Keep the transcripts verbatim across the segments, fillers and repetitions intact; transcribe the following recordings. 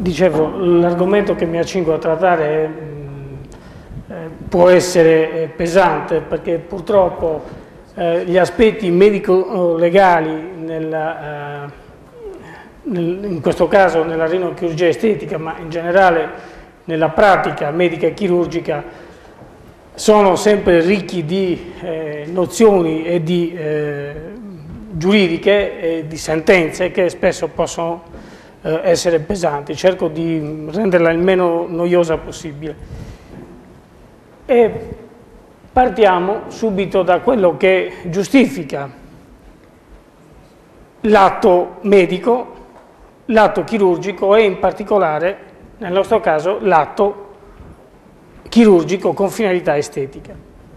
dicevo, l'argomento che mi accingo a trattare eh, può essere eh, pesante, perché purtroppo eh, gli aspetti medico-legali, nella, eh, nel, in questo caso nella rinochirurgia estetica, ma in generale nella pratica medica e chirurgica, sono sempre ricchi di eh, nozioni e di eh, giuridiche e di sentenze che spesso possono eh, essere pesanti. Cerco di renderla il meno noiosa possibile. E partiamo subito da quello che giustifica l'atto medico, l'atto chirurgico e in particolare, nel nostro caso, l'atto chirurgico con finalità estetica.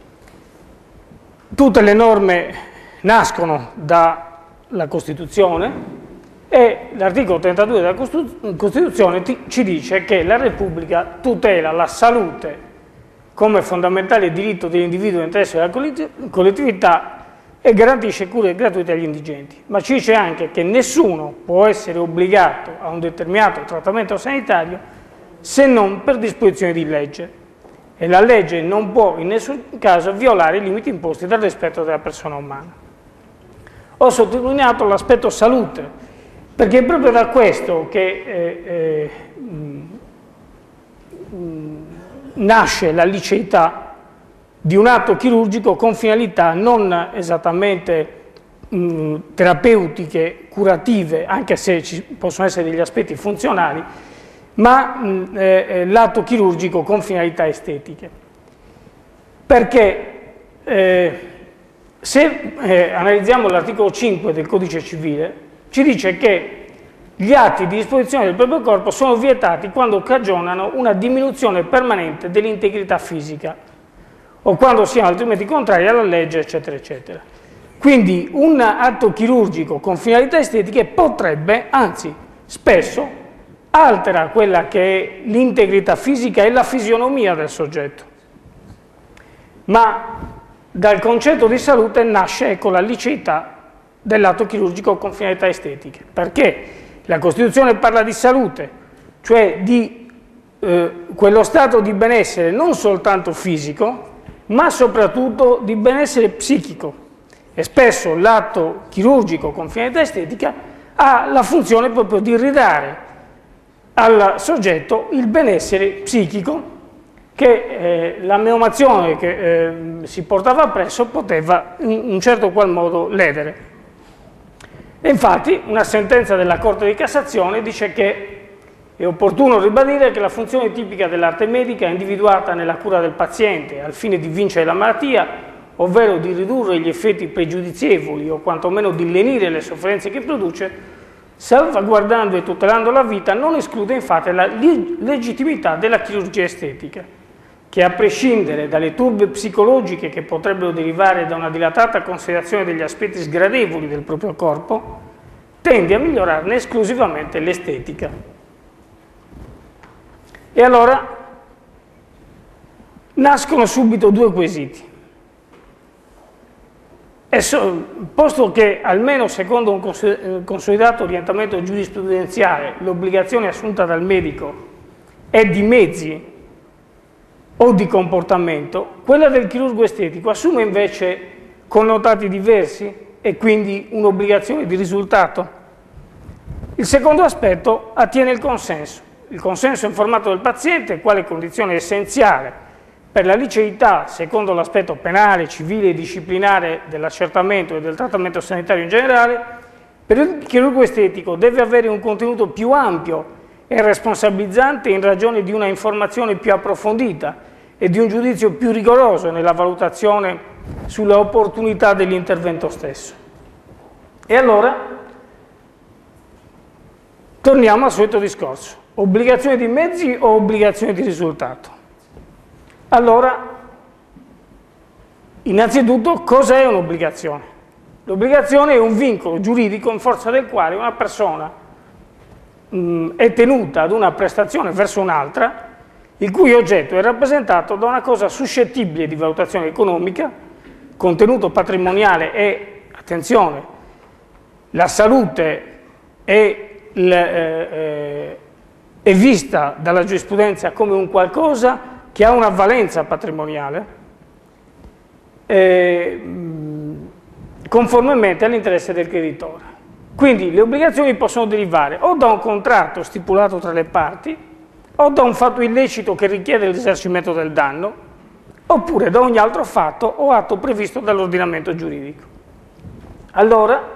Tutte le norme nascono dalla Costituzione e l'articolo trentadue della Costituzione ci dice che la Repubblica tutela la salute come fondamentale diritto dell'individuo e interesse della collettività e garantisce cure gratuite agli indigenti, ma ci dice anche che nessuno può essere obbligato a un determinato trattamento sanitario se non per disposizione di legge. E la legge non può in nessun caso violare i limiti imposti dal rispetto della persona umana. Ho sottolineato l'aspetto salute, perché è proprio da questo che eh, eh, mh, mh, nasce la liceità di un atto chirurgico con finalità non esattamente mh, terapeutiche, curative, anche se ci possono essere degli aspetti funzionali, ma eh, l'atto chirurgico con finalità estetiche. Perché eh, se eh, analizziamo l'articolo cinque del Codice Civile, ci dice che gli atti di disposizione del proprio corpo sono vietati quando cagionano una diminuzione permanente dell'integrità fisica o quando siano altrimenti contrari alla legge, eccetera, eccetera. Quindi un atto chirurgico con finalità estetiche potrebbe, anzi spesso, altera quella che è l'integrità fisica e la fisionomia del soggetto. Ma dal concetto di salute nasce, ecco, la liceità dell'atto chirurgico con finalità estetiche. Perché la Costituzione parla di salute, cioè di eh, quello stato di benessere non soltanto fisico, ma soprattutto di benessere psichico. E spesso l'atto chirurgico con finalità estetica ha la funzione proprio di ridare al soggetto il benessere psichico che eh, la menomazione che eh, si portava appresso poteva in un certo qual modo ledere. E infatti una sentenza della Corte di Cassazione dice che è opportuno ribadire che la funzione tipica dell'arte medica è individuata nella cura del paziente al fine di vincere la malattia, ovvero di ridurre gli effetti pregiudizievoli o quantomeno di lenire le sofferenze che produce, salvaguardando e tutelando la vita, non esclude infatti la legittimità della chirurgia estetica, che a prescindere dalle turbe psicologiche che potrebbero derivare da una dilatata considerazione degli aspetti sgradevoli del proprio corpo, tende a migliorarne esclusivamente l'estetica. E allora nascono subito due quesiti. E so, posto che, almeno secondo un consolidato orientamento giurisprudenziale, l'obbligazione assunta dal medico è di mezzi o di comportamento, quella del chirurgo estetico assume invece connotati diversi e quindi un'obbligazione di risultato. Il secondo aspetto attiene il consenso. Il consenso informato del paziente, quale condizione essenziale per la liceità, secondo l'aspetto penale, civile e disciplinare dell'accertamento e del trattamento sanitario in generale, per il chirurgo estetico deve avere un contenuto più ampio e responsabilizzante in ragione di una informazione più approfondita e di un giudizio più rigoroso nella valutazione sulla opportunità dell'intervento stesso. E allora torniamo al solito discorso: obbligazione di mezzi o obbligazione di risultato? Allora, innanzitutto, cos'è un'obbligazione? L'obbligazione è un vincolo giuridico in forza del quale una persona mh, è tenuta ad una prestazione verso un'altra, il cui oggetto è rappresentato da una cosa suscettibile di valutazione economica, contenuto patrimoniale e, attenzione, la salute e il, eh, è vista dalla giurisprudenza come un qualcosa che ha una valenza patrimoniale, eh, conformemente all'interesse del creditore. Quindi le obbligazioni possono derivare o da un contratto stipulato tra le parti, o da un fatto illecito che richiede il risarcimento del danno, oppure da ogni altro fatto o atto previsto dall'ordinamento giuridico. Allora,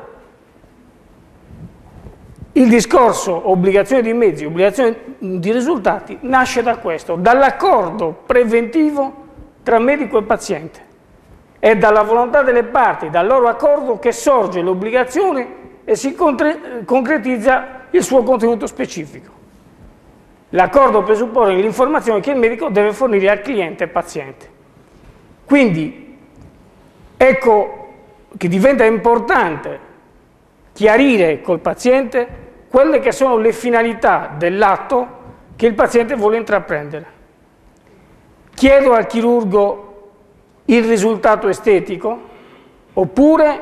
il discorso obbligazione di mezzi, obbligazione di risultati nasce da questo, dall'accordo preventivo tra medico e paziente. È dalla volontà delle parti, dal loro accordo, che sorge l'obbligazione e si concretizza il suo contenuto specifico. L'accordo presuppone l'informazione che il medico deve fornire al cliente e paziente. Quindi, ecco che diventa importante chiarire col paziente quelle che sono le finalità dell'atto che il paziente vuole intraprendere. Chiedo al chirurgo il risultato estetico, oppure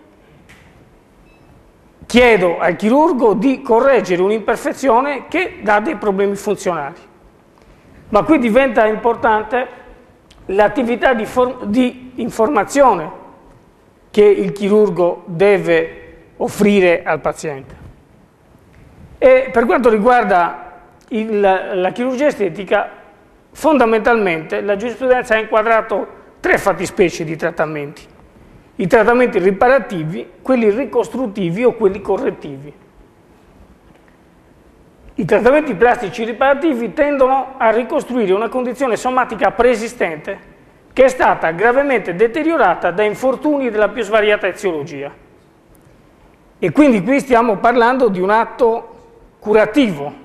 chiedo al chirurgo di correggere un'imperfezione che dà dei problemi funzionali. Ma qui diventa importante l'attività di, di informazione che il chirurgo deve offrire al paziente. E per quanto riguarda il, la chirurgia estetica, fondamentalmente la giurisprudenza ha inquadrato tre fattispecie di trattamenti: i trattamenti riparativi, quelli ricostruttivi o quelli correttivi. I trattamenti plastici riparativi tendono a ricostruire una condizione somatica preesistente che è stata gravemente deteriorata da infortuni della più svariata eziologia. E quindi qui stiamo parlando di un atto curativo.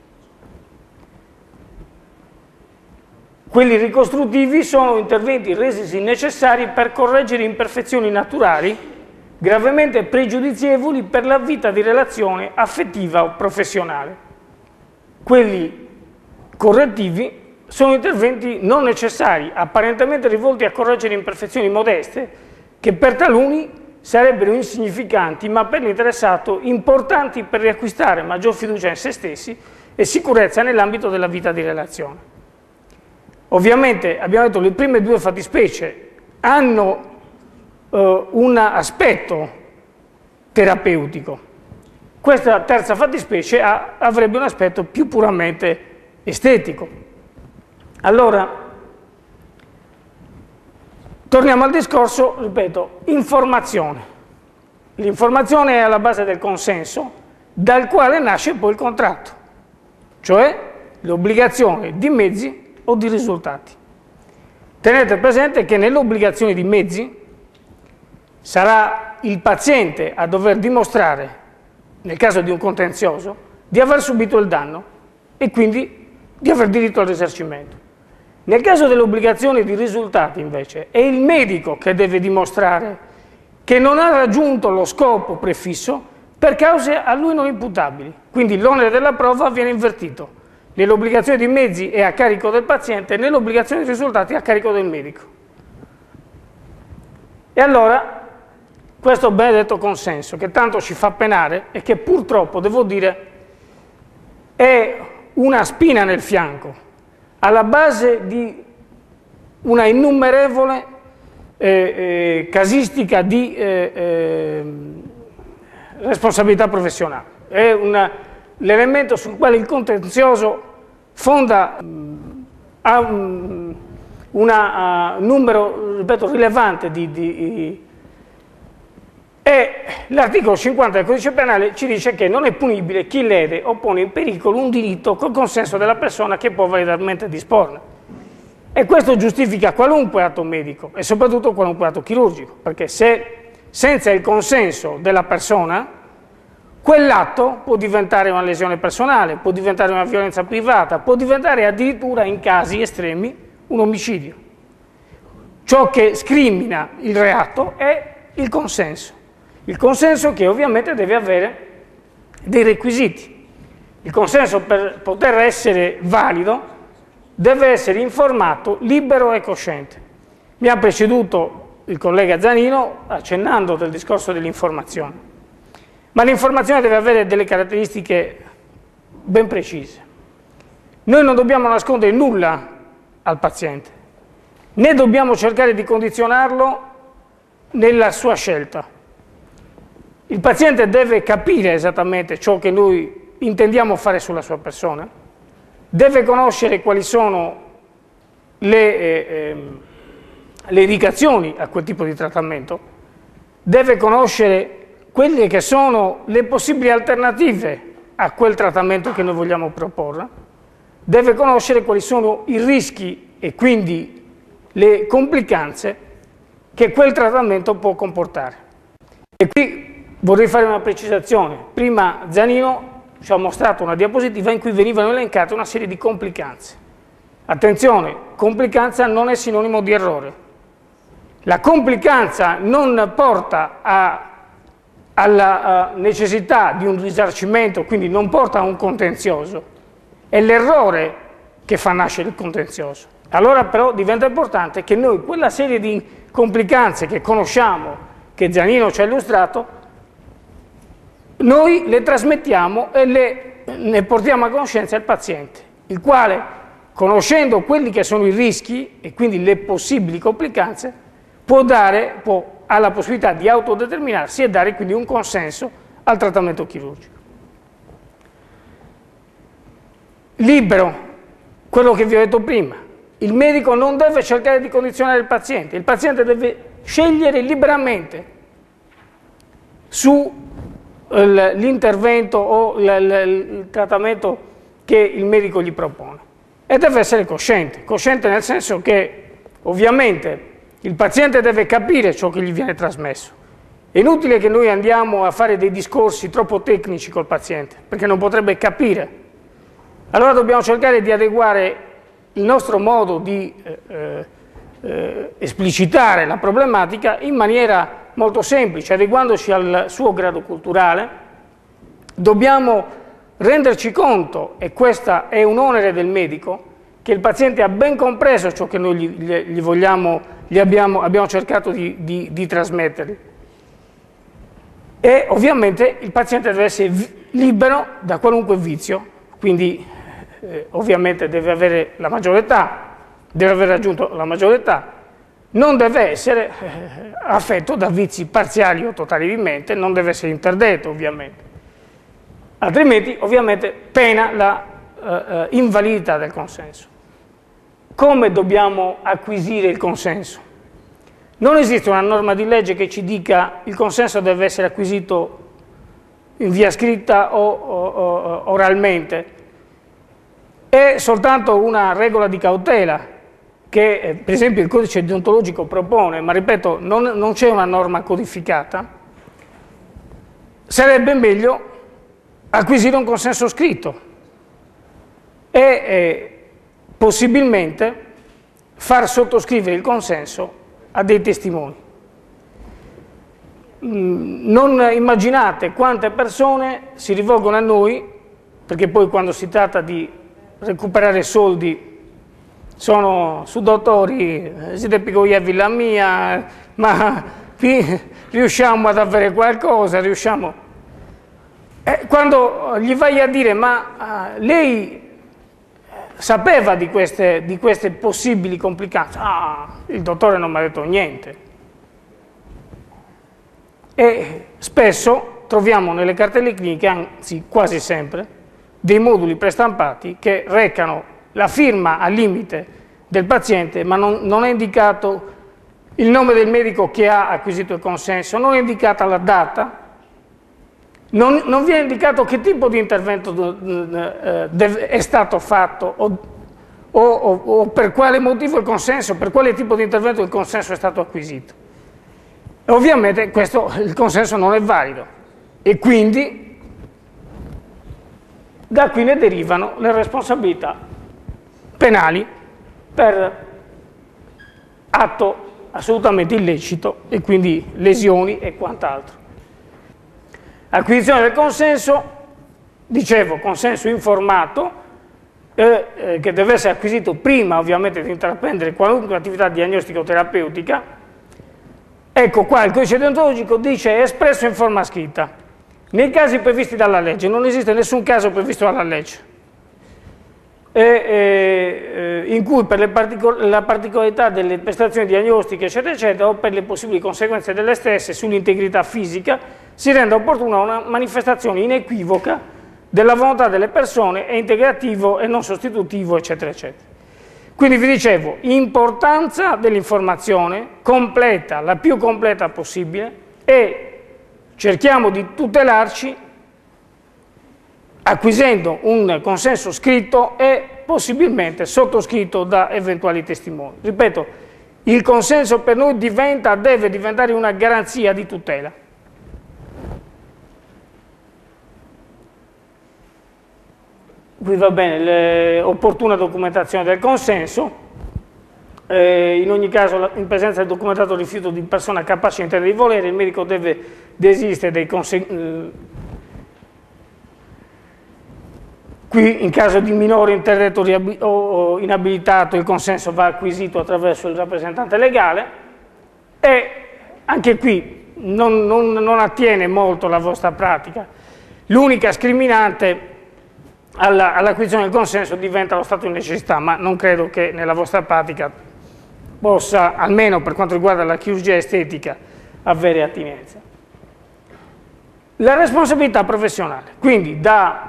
Quelli ricostruttivi sono interventi resisi necessari per correggere imperfezioni naturali gravemente pregiudizievoli per la vita di relazione affettiva o professionale. Quelli correttivi sono interventi non necessari, apparentemente rivolti a correggere imperfezioni modeste, che per taluni sarebbero insignificanti, ma per l'interessato importanti per riacquistare maggior fiducia in se stessi e sicurezza nell'ambito della vita di relazione. Ovviamente, abbiamo detto, le prime due fattispecie hanno eh, un aspetto terapeutico. Questa terza fattispecie ha, avrebbe un aspetto più puramente estetico. Allora, torniamo al discorso, ripeto, informazione. L'informazione è alla base del consenso, dal quale nasce poi il contratto, cioè l'obbligazione di mezzi o di risultati. Tenete presente che nell'obbligazione di mezzi sarà il paziente a dover dimostrare, nel caso di un contenzioso, di aver subito il danno e quindi di aver diritto al risarcimento. Nel caso dell'obbligazione di risultati, invece, è il medico che deve dimostrare che non ha raggiunto lo scopo prefisso per cause a lui non imputabili. Quindi l'onere della prova viene invertito. Nell'obbligazione di mezzi è a carico del paziente, nell'obbligazione di risultati è a carico del medico. E allora, questo benedetto consenso, che tanto ci fa penare e che purtroppo, devo dire, è una spina nel fianco, alla base di una innumerevole eh, eh, casistica di eh, eh, responsabilità professionale. È l'elemento sul quale il contenzioso fonda ha un una, uh, numero, ripeto, rilevante di... di e l'articolo cinquanta del Codice Penale ci dice che non è punibile chi lede o pone in pericolo un diritto col consenso della persona che può validamente disporne. E questo giustifica qualunque atto medico e soprattutto qualunque atto chirurgico, perché se senza il consenso della persona quell'atto può diventare una lesione personale, può diventare una violenza privata, può diventare addirittura, in casi estremi, un omicidio. Ciò che scrimina il reato è il consenso. Il consenso che ovviamente deve avere dei requisiti. Il consenso, per poter essere valido, deve essere informato, libero e cosciente. Mi ha preceduto il collega Zanino accennando del discorso dell'informazione. Ma l'informazione deve avere delle caratteristiche ben precise. Noi non dobbiamo nascondere nulla al paziente, né dobbiamo cercare di condizionarlo nella sua scelta. Il paziente deve capire esattamente ciò che noi intendiamo fare sulla sua persona, deve conoscere quali sono le, eh, eh, le indicazioni a quel tipo di trattamento, deve conoscere quelle che sono le possibili alternative a quel trattamento che noi vogliamo proporre, deve conoscere quali sono i rischi e quindi le complicanze che quel trattamento può comportare. E qui vorrei fare una precisazione. Prima Zanino ci ha mostrato una diapositiva in cui venivano elencate una serie di complicanze. Attenzione, complicanza non è sinonimo di errore. La complicanza non porta a, alla a necessità di un risarcimento, quindi non porta a un contenzioso. È l'errore che fa nascere il contenzioso. Allora però diventa importante che noi quella serie di complicanze che conosciamo, che Zanino ci ha illustrato, noi le trasmettiamo e le, ne portiamo a conoscenza il paziente, il quale, conoscendo quelli che sono i rischi e quindi le possibili complicanze, può dare, può, ha la possibilità di autodeterminarsi e dare quindi un consenso al trattamento chirurgico. Libero, quello che vi ho detto prima, il medico non deve cercare di condizionare il paziente, il paziente deve scegliere liberamente su l'intervento o il trattamento che il medico gli propone e deve essere cosciente, cosciente nel senso che ovviamente il paziente deve capire ciò che gli viene trasmesso. È inutile che noi andiamo a fare dei discorsi troppo tecnici col paziente perché non potrebbe capire. Allora dobbiamo cercare di adeguare il nostro modo di eh, eh, esplicitare la problematica in maniera molto semplice, adeguandoci al suo grado culturale. Dobbiamo renderci conto, e questo è un onere del medico, che il paziente ha ben compreso ciò che noi gli, gli, vogliamo, gli abbiamo, abbiamo cercato di, di, di trasmettergli. E ovviamente il paziente deve essere libero da qualunque vizio, quindi eh, ovviamente deve avere la maggiore età, deve aver raggiunto la maggiore età, non deve essere eh, affetto da vizi parziali o totali di mente, non deve essere interdetto ovviamente, altrimenti ovviamente pena la eh, invalidità del consenso. Come dobbiamo acquisire il consenso? Non esiste una norma di legge che ci dica il consenso deve essere acquisito in via scritta o, o, o oralmente, è soltanto una regola di cautela che eh, per esempio il codice deontologico propone, ma ripeto non, non c'è una norma codificata. Sarebbe meglio acquisire un consenso scritto e eh, possibilmente far sottoscrivere il consenso a dei testimoni. Non immaginate quante persone si rivolgono a noi, perché poi quando si tratta di recuperare soldi sono su dottori, siete piccoli a villa mia, ma qui riusciamo ad avere qualcosa, riusciamo... E quando gli vai a dire, ma uh, lei sapeva di queste, di queste possibili complicanze? Ah, il dottore non mi ha detto niente. E spesso troviamo nelle cartelle cliniche, anzi quasi sempre, dei moduli prestampati che recano la firma al limite del paziente, ma non, non è indicato il nome del medico che ha acquisito il consenso, non è indicata la data, non, non viene indicato che tipo di intervento eh, è stato fatto o, o, o, o per quale motivo il consenso, per quale tipo di intervento il consenso è stato acquisito. E ovviamente questo, il consenso non è valido e quindi da qui ne derivano le responsabilità penali per atto assolutamente illecito e quindi lesioni e quant'altro. Acquisizione del consenso, dicevo, consenso informato, eh, eh, che deve essere acquisito prima ovviamente di intraprendere qualunque attività diagnostico-terapeutica. Ecco qua il codice deontologico dice è espresso in forma scritta. Nei casi previsti dalla legge, non esiste nessun caso previsto dalla legge. eh, eh, in cui per le particol la particolarità delle prestazioni diagnostiche eccetera eccetera o per le possibili conseguenze delle stesse sull'integrità fisica si renda opportuna una manifestazione inequivoca della volontà delle persone, è integrativo e non sostitutivo eccetera eccetera. Quindi vi dicevo, importanza dell'informazione completa, la più completa possibile, e cerchiamo di tutelarci acquisendo un consenso scritto e possibilmente sottoscritto da eventuali testimoni. Ripeto, il consenso per noi diventa, deve diventare una garanzia di tutela. Qui va bene, l'opportuna documentazione del consenso, eh, in ogni caso in presenza del documentato rifiuto di persona capace e intende di volere, il medico deve desistere dei conseguenti. Qui in caso di minore interdetto o inabilitato il consenso va acquisito attraverso il rappresentante legale e anche qui non, non, non attiene molto la vostra pratica. L'unica scriminante all'acquisizione del consenso diventa lo stato di necessità, ma non credo che nella vostra pratica possa, almeno per quanto riguarda la chirurgia estetica, avere attinenza. La responsabilità professionale, quindi da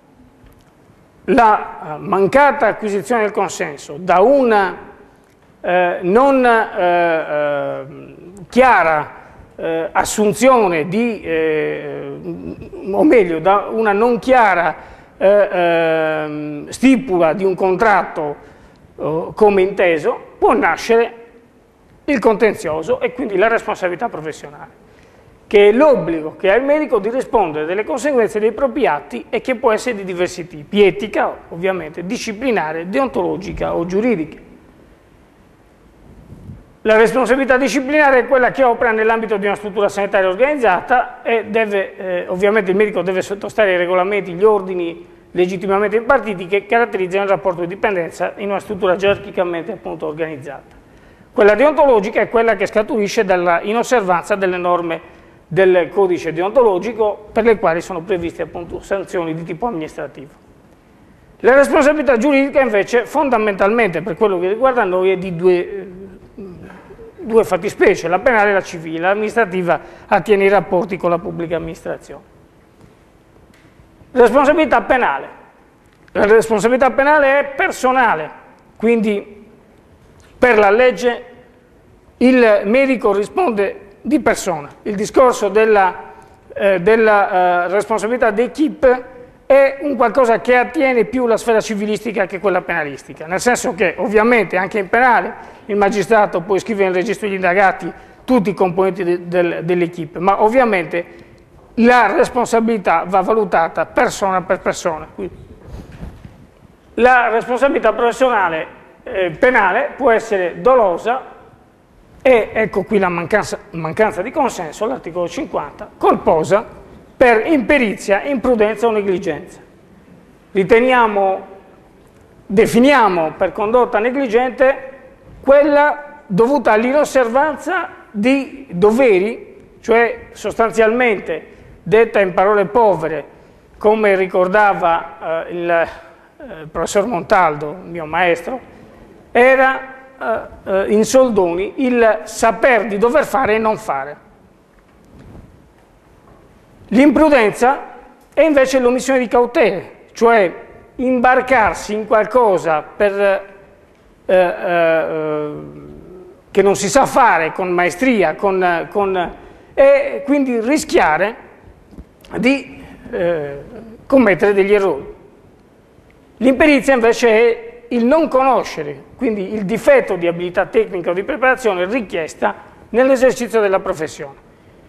la mancata acquisizione del consenso, da una eh, non eh, eh, chiara eh, assunzione di, eh, o meglio, da una non chiara eh, eh, stipula di un contratto eh, come inteso, può nascere il contenzioso e quindi la responsabilità professionale, che è l'obbligo che ha il medico di rispondere delle conseguenze dei propri atti e che può essere di diversi tipi, etica ovviamente, disciplinare, deontologica o giuridica. La responsabilità disciplinare è quella che opera nell'ambito di una struttura sanitaria organizzata e deve, eh, ovviamente il medico deve sottostare ai regolamenti, gli ordini legittimamente impartiti che caratterizzano il rapporto di dipendenza in una struttura gerarchicamente appunto organizzata. Quella deontologica è quella che scaturisce dalla inosservanza delle norme del codice deontologico per le quali sono previste appunto sanzioni di tipo amministrativo. La responsabilità giuridica invece fondamentalmente per quello che riguarda noi è di due, due fattispecie, la penale e la civile. L'amministrativa attiene i rapporti con la pubblica amministrazione. Responsabilità penale. La responsabilità penale è personale, quindi per la legge il medico risponde di persona. Il discorso della, eh, della eh, responsabilità d'equipe è un qualcosa che attiene più la sfera civilistica che quella penalistica, nel senso che ovviamente anche in penale il magistrato può iscrivere nel registro degli indagati tutti i componenti de, de, dell'equipe, ma ovviamente la responsabilità va valutata persona per persona. Quindi, la responsabilità professionale eh, penale può essere dolosa e, ecco qui la mancanza, mancanza di consenso, l'articolo cinquanta, colposa per imperizia, imprudenza o negligenza. Riteniamo, definiamo per condotta negligente quella dovuta all'inosservanza di doveri, cioè sostanzialmente detta in parole povere, come ricordava eh, il eh, professor Montaldo, il mio maestro, era eh, in soldoni il saper di dover fare e non fare. L'imprudenza è invece l'omissione di cautele, cioè imbarcarsi in qualcosa per, eh, eh, che non si sa fare con maestria, con, con, e quindi rischiare di eh, commettere degli errori. L'imperizia invece è il non conoscere, quindi il difetto di abilità tecnica o di preparazione richiesta nell'esercizio della professione.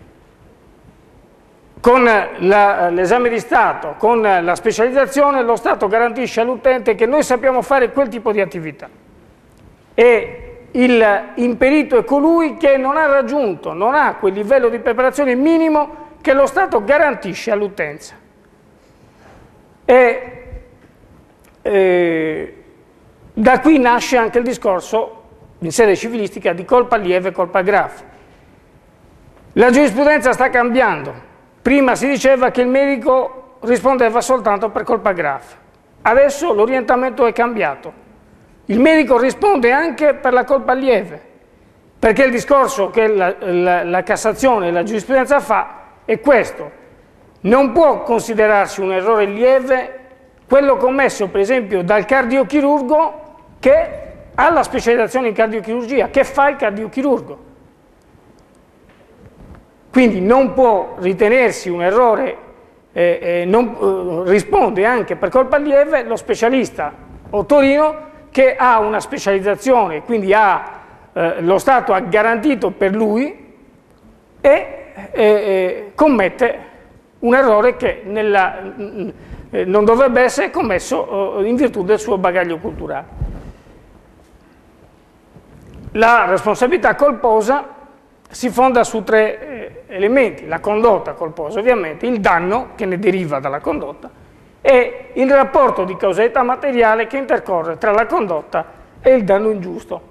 Con l'esame di Stato, con la specializzazione, lo Stato garantisce all'utente che noi sappiamo fare quel tipo di attività. E il imperito è colui che non ha raggiunto, non ha quel livello di preparazione minimo che lo Stato garantisce all'utenza. E eh, da qui nasce anche il discorso in sede civilistica di colpa lieve e colpa grave. La giurisprudenza sta cambiando. Prima si diceva che il medico rispondeva soltanto per colpa grave. Adesso l'orientamento è cambiato. Il medico risponde anche per la colpa lieve, perché il discorso che la, la, la Cassazione e la giurisprudenza fa è questo. Non può considerarsi un errore lieve quello commesso per esempio dal cardiochirurgo che ha la specializzazione in cardiochirurgia, che fa il cardiochirurgo. Quindi non può ritenersi un errore, eh, eh, non, eh, risponde anche per colpa lieve lo specialista otorino che ha una specializzazione, quindi ha, eh, lo Stato ha garantito per lui e eh, eh, commette un errore che nella, eh, non dovrebbe essere commesso eh, in virtù del suo bagaglio culturale. La responsabilità colposa si fonda su tre eh, elementi: la condotta colposa ovviamente, il danno che ne deriva dalla condotta e il rapporto di causalità materiale che intercorre tra la condotta e il danno ingiusto.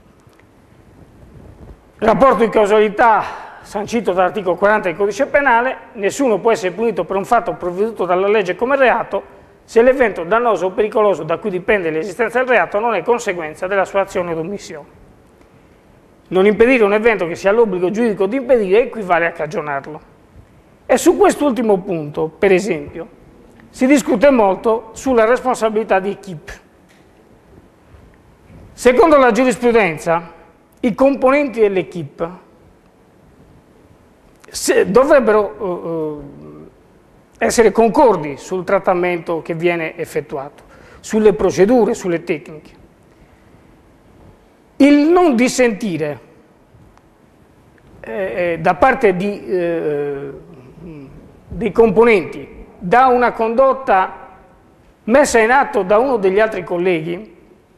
Il rapporto di causalità sancito dall'articolo quaranta del codice penale: nessuno può essere punito per un fatto provveduto dalla legge come reato se l'evento dannoso o pericoloso da cui dipende l'esistenza del reato non è conseguenza della sua azione o omissione. Non impedire un evento che si ha l'obbligo giuridico di impedire equivale a cagionarlo. E su quest'ultimo punto, per esempio, si discute molto sulla responsabilità di equipe. Secondo la giurisprudenza, i componenti dell'equipe dovrebbero uh, essere concordi sul trattamento che viene effettuato, sulle procedure, sulle tecniche. Il non dissentire eh, da parte di, eh, dei componenti da una condotta messa in atto da uno degli altri colleghi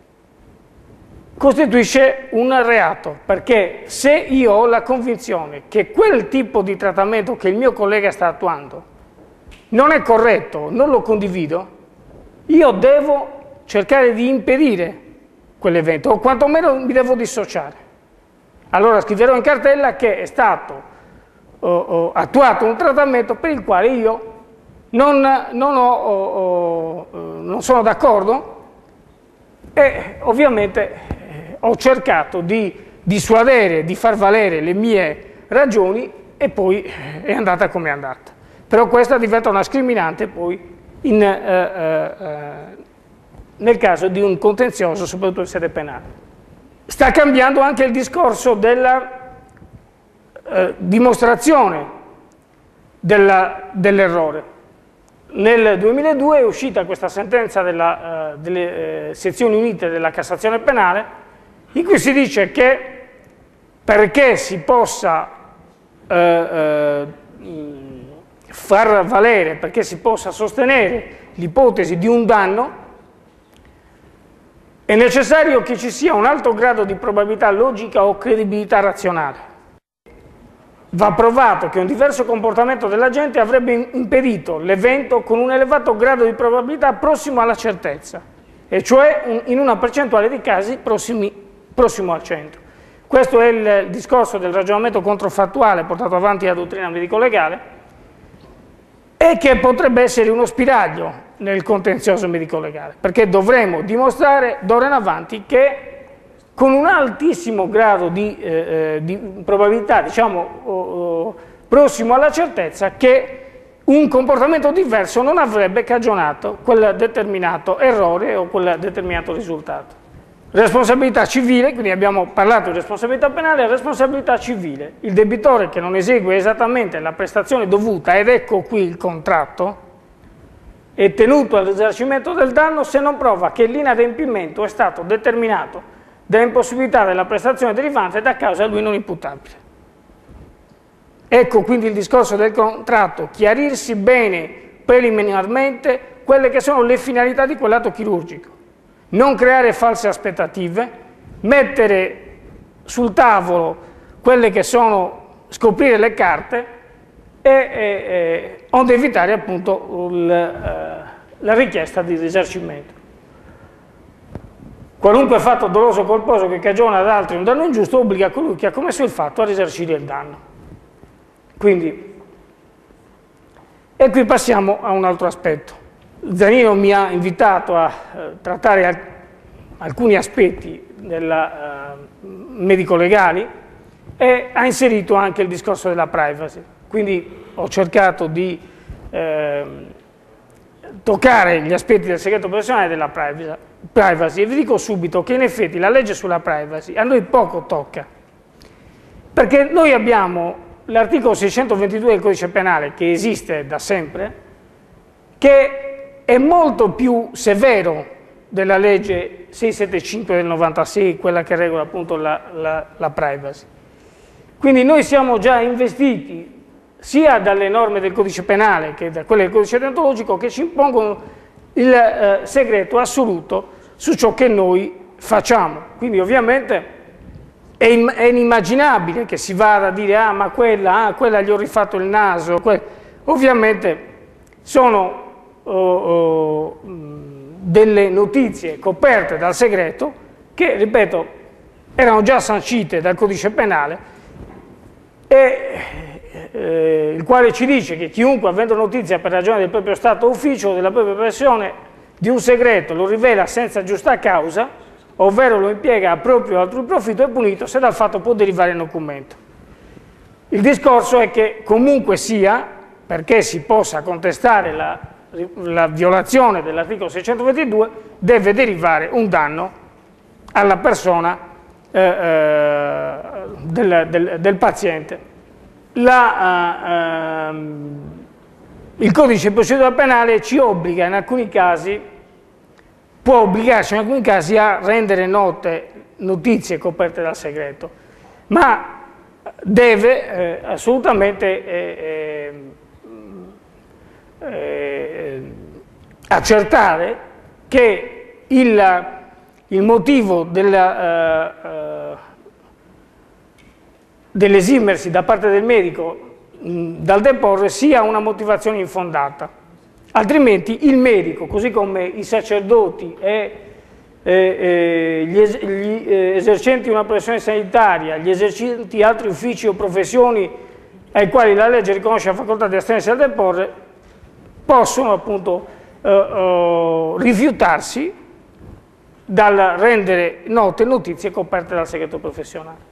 costituisce un reato, perché se io ho la convinzione che quel tipo di trattamento che il mio collega sta attuando non è corretto, non lo condivido, io devo cercare di impedire quell'evento, o quantomeno mi devo dissociare. Allora scriverò in cartella che è stato oh, oh, attuato un trattamento per il quale io non, non, ho, oh, oh, non sono d'accordo e ovviamente eh, ho cercato di dissuadere, di far valere le mie ragioni e poi eh, è andata come è andata. Però questa diventa una scriminante poi in... Eh, eh, nel caso di un contenzioso, soprattutto in sede penale. Sta cambiando anche il discorso della eh, dimostrazione dell'errore. Nel duemiladue è uscita questa sentenza della, eh, delle eh, sezioni unite della Cassazione penale, in cui si dice che perché si possa eh, eh, far valere, perché si possa sostenere l'ipotesi di un danno, è necessario che ci sia un alto grado di probabilità logica o credibilità razionale. Va provato che un diverso comportamento dell'agente avrebbe impedito l'evento con un elevato grado di probabilità prossimo alla certezza, e cioè in una percentuale di casi prossimi, prossimo al cento. Questo è il discorso del ragionamento controfattuale portato avanti dalla dottrina medico-legale e che potrebbe essere uno spiraglio nel contenzioso medico-legale, perché dovremo dimostrare d'ora in avanti che con un altissimo grado di, eh, di probabilità, diciamo, oh, oh, prossimo alla certezza, che un comportamento diverso non avrebbe cagionato quel determinato errore o quel determinato risultato. Responsabilità civile, quindi abbiamo parlato di responsabilità penale e responsabilità civile. Il debitore che non esegue esattamente la prestazione dovuta, ed ecco qui il contratto, è tenuto al risarcimento del danno se non prova che l'inadempimento è stato determinato dall'impossibilità della prestazione derivante da causa a lui non imputabile. Ecco quindi il discorso del contratto: chiarirsi bene preliminarmente quelle che sono le finalità di quell'atto chirurgico, non creare false aspettative, mettere sul tavolo quelle che sono, scoprire le carte e, e, e onde evitare appunto il, eh, la richiesta di risarcimento. Qualunque fatto doloso o colposo che cagiona ad altri un danno ingiusto obbliga colui che ha commesso il fatto a risarcire il danno. Quindi, e qui passiamo a un altro aspetto, Zanino mi ha invitato a eh, trattare al alcuni aspetti della, uh, medico-legali e ha inserito anche il discorso della privacy. Quindi ho cercato di eh, toccare gli aspetti del segreto professionale e della privacy e vi dico subito che in effetti la legge sulla privacy a noi poco tocca, perché noi abbiamo l'articolo seicentoventidue del codice penale che esiste da sempre, che è molto più severo della legge seicentosettantacinque del novantasei, quella che regola appunto la, la, la privacy. Quindi noi siamo già investiti sia dalle norme del codice penale che da quelle del codice deontologico che ci impongono il eh, segreto assoluto su ciò che noi facciamo. Quindi ovviamente è, è inimmaginabile che si vada a dire ah ma quella, ah, quella gli ho rifatto il naso. Ovviamente sono oh, oh, delle notizie coperte dal segreto che, ripeto, erano già sancite dal codice penale e eh, il quale ci dice che chiunque avendo notizia per ragione del proprio stato ufficio o della propria professione di un segreto lo rivela senza giusta causa, ovvero lo impiega a proprio o altrui profitto, è punito se dal fatto può derivare il nocumento. Il discorso è che comunque sia, perché si possa contestare la, la violazione dell'articolo seicentoventidue, deve derivare un danno alla persona eh, eh, del, del, del paziente. La, uh, uh, il codice di procedura penale ci obbliga in alcuni casi, può obbligarci in alcuni casi a rendere note notizie coperte dal segreto, ma deve eh, assolutamente eh, eh, accertare che il, il motivo della uh, uh, dell'esimersi da parte del medico mh, dal deporre sia una motivazione infondata, altrimenti il medico, così come i sacerdoti e eh, eh, gli, es gli eh, esercenti una professione sanitaria, gli esercenti altri uffici o professioni ai quali la legge riconosce la facoltà di astenersi dal deporre, possono appunto eh, eh, rifiutarsi dal rendere note notizie coperte dal segreto professionale.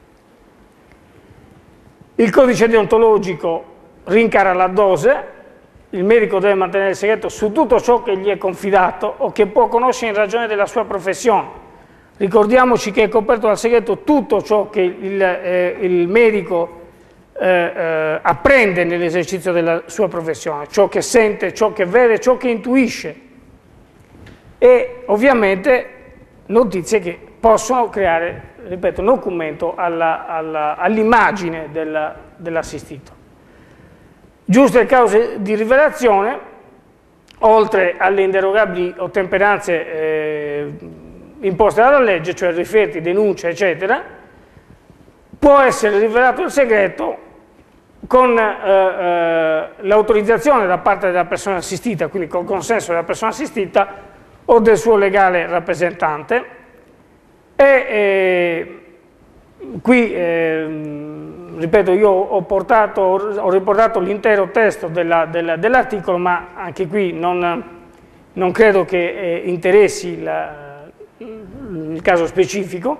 Il codice deontologico rincara la dose, il medico deve mantenere il segreto su tutto ciò che gli è confidato o che può conoscere in ragione della sua professione. Ricordiamoci che è coperto dal segreto tutto ciò che il, eh, il medico eh, eh, apprende nell'esercizio della sua professione, ciò che sente, ciò che vede, ciò che intuisce e ovviamente notizie che possono creare, ripeto, nocumento all'immagine all dell'assistito. Giuste cause di rivelazione, oltre alle inderogabili ottemperanze eh, imposte dalla legge, cioè riferti, denuncia, eccetera, può essere rivelato il segreto con eh, eh, l'autorizzazione da parte della persona assistita, quindi col consenso della persona assistita o del suo legale rappresentante. E eh, qui, eh, ripeto, io ho, portato, ho riportato l'intero testo dell'articolo, dell ma anche qui non, non credo che eh, interessi la, il caso specifico.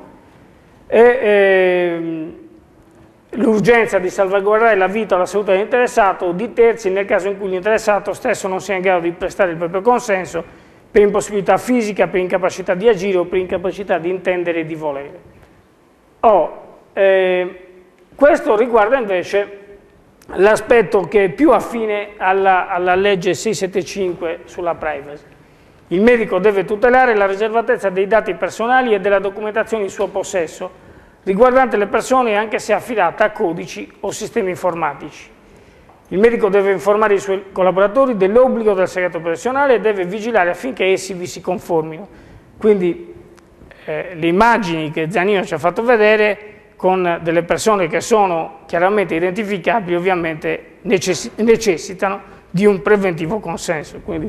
Eh, l'urgenza di salvaguardare la vita o la salute dell'interessato o di terzi nel caso in cui l'interessato stesso non sia in grado di prestare il proprio consenso per impossibilità fisica, per incapacità di agire o per incapacità di intendere e di volere. Oh, eh, questo riguarda invece l'aspetto che è più affine alla, alla legge seicentosettantacinque sulla privacy. Il medico deve tutelare la riservatezza dei dati personali e della documentazione in suo possesso, riguardante le persone anche se affidata a codici o sistemi informatici. Il medico deve informare i suoi collaboratori dell'obbligo del segreto professionale e deve vigilare affinché essi vi si conformino. Quindi eh, le immagini che Zanino ci ha fatto vedere con delle persone che sono chiaramente identificabili ovviamente necess necessitano di un preventivo consenso. Quindi,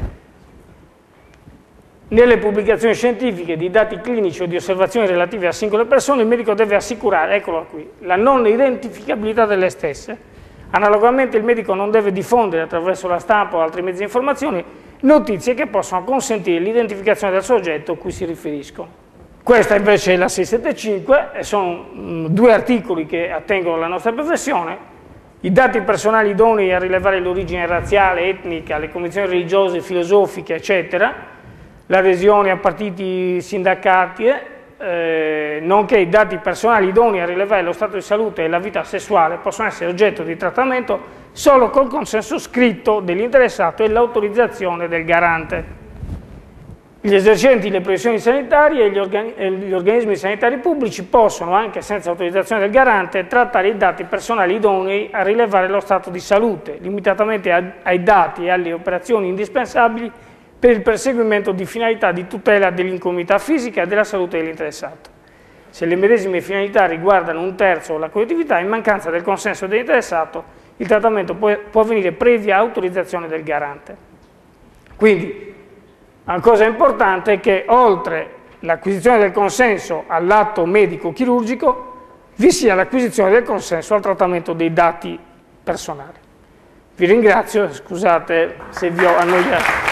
nelle pubblicazioni scientifiche di dati clinici o di osservazioni relative a singole persone il medico deve assicurare, eccolo qui, la non identificabilità delle stesse. Analogamente il medico non deve diffondere attraverso la stampa o altri mezzi di informazione notizie che possono consentire l'identificazione del soggetto a cui si riferiscono. Questa invece è la seicentosettantacinque e sono mh, due articoli che attengono alla nostra professione. I dati personali idonei a rilevare l'origine razziale, etnica, le convinzioni religiose, filosofiche, eccetera, l'adesione a partiti, sindacati, eh, nonché i dati personali idonei a rilevare lo stato di salute e la vita sessuale possono essere oggetto di trattamento solo col consenso scritto dell'interessato e l'autorizzazione del garante. Gli esercenti le professioni sanitarie e gli, organi e gli organismi sanitari pubblici possono, anche senza autorizzazione del garante, trattare i dati personali idonei a rilevare lo stato di salute, limitatamente a, ai dati e alle operazioni indispensabili per il perseguimento di finalità di tutela dell'incolumità fisica e della salute dell'interessato. Se le medesime finalità riguardano un terzo o la collettività, in mancanza del consenso dell'interessato, il trattamento può, può avvenire previa autorizzazione del garante. Quindi, una cosa importante è che oltre l'acquisizione del consenso all'atto medico-chirurgico vi sia l'acquisizione del consenso al trattamento dei dati personali. Vi ringrazio, scusate se vi ho annoiato.